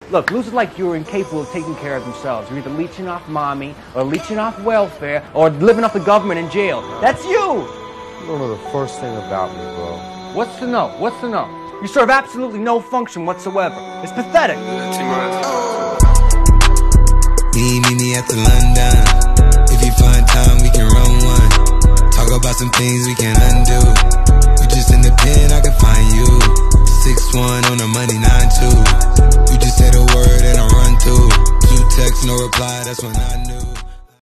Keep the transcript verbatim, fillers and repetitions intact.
Look, losers like you are incapable of taking care of themselves. You're either leeching off mommy, or leeching off welfare, or living off the government in jail. That's you! You don't know the first thing about me, bro. What's to know? What's to know? You serve absolutely no function whatsoever. It's pathetic. Meet me at the London. If you find time, we can run one. Talk about some things we can undo. You just in the pen, I can find you. six one on the money, nine two. You just say the word and I run through. Two texts, no reply, that's when I know.